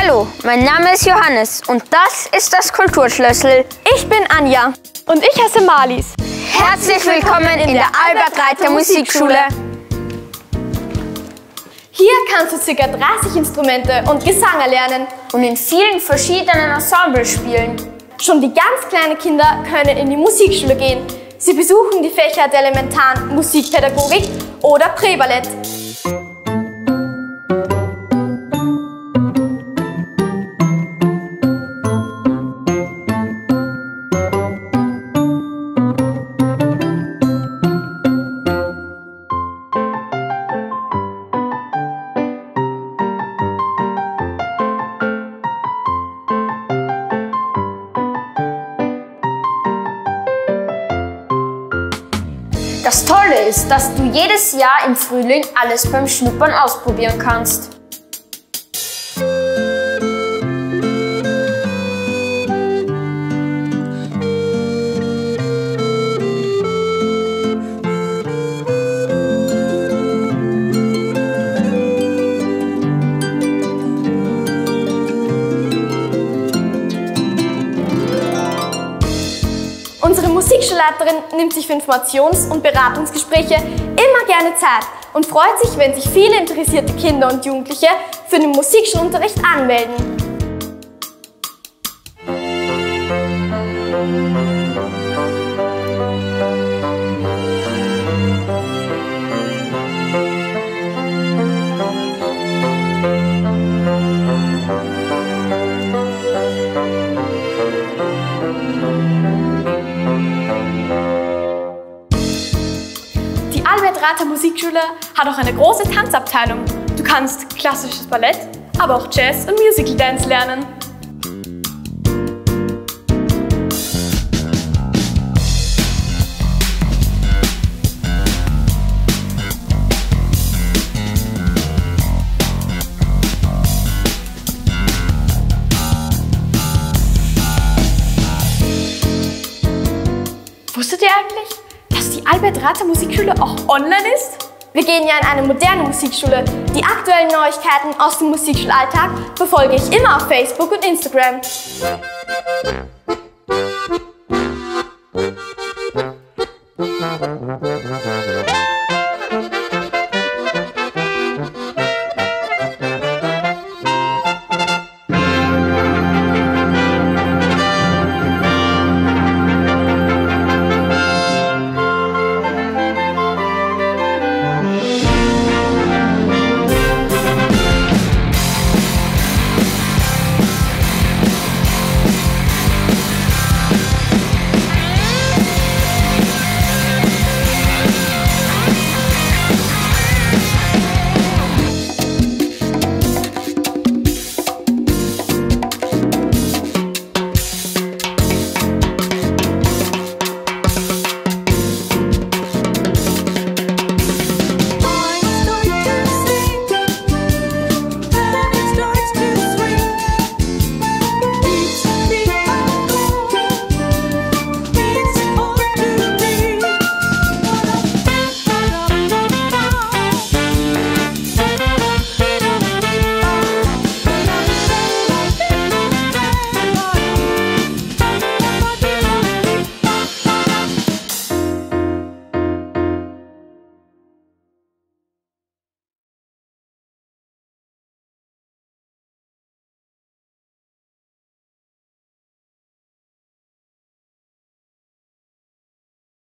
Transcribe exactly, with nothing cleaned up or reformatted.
Hallo, mein Name ist Johannes und das ist das Kulturschlüssel. Ich bin Anja und ich heiße Marlies. Herzlich willkommen in der Albert-Reiter Musikschule. Hier kannst du ca. dreißig Instrumente und Gesang erlernen und in vielen verschiedenen Ensembles spielen. Schon die ganz kleinen Kinder können in die Musikschule gehen. Sie besuchen die Fächer der elementaren Musikpädagogik oder Präballett. Das Tolle ist, dass du jedes Jahr im Frühling alles beim Schnuppern ausprobieren kannst. Unsere Musikschulleiterin nimmt sich für Informations- und Beratungsgespräche immer gerne Zeit und freut sich, wenn sich viele interessierte Kinder und Jugendliche für den Musikschulunterricht anmelden. Die Albert-Reiter Musikschule hat auch eine große Tanzabteilung. Du kannst klassisches Ballett, aber auch Jazz und Musical Dance lernen. Wusstet ihr eigentlich, dass die Albert-Reiter Musikschule auch online ist? Wir gehen ja in eine moderne Musikschule. Die aktuellen Neuigkeiten aus dem Musikschulalltag verfolge ich immer auf Facebook und Instagram.